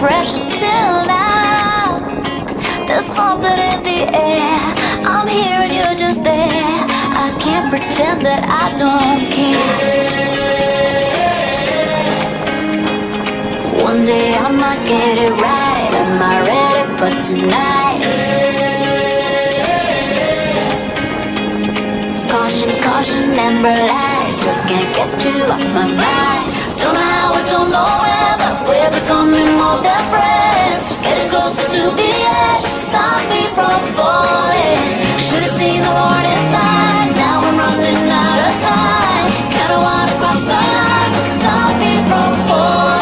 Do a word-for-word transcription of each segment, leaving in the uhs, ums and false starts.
pressure till now. There's something in the air. I'm here and you're just there. I can't pretend that I don't care. One day I might get it right. Am I ready for tonight? Caution, caution, amber lights. Still can't get you off my mind. Don't know how, I don't know where, but we're becoming more than friends. Getting closer to the edge, stop me from falling. Should've seen the warning sign. Now I'm running out of time. Kinda wanna cross the line, but stop me from falling.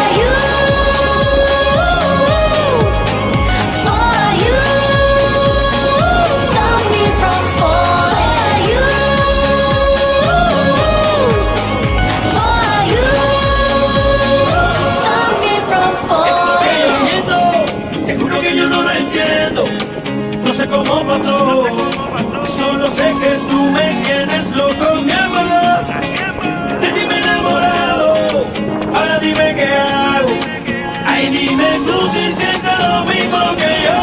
¿Cómo pasó? Solo sé que tú me tienes loco, mi amor. De ti me he enamorado. Ahora dime qué hago. Ay, dime tú si sientes lo mismo que yo.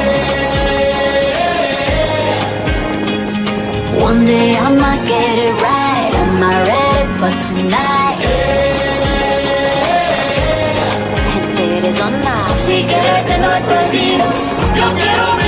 One day I might get it right. Am I ready for tonight? And it is on now. Si quererte no es prohibido. Yo quiero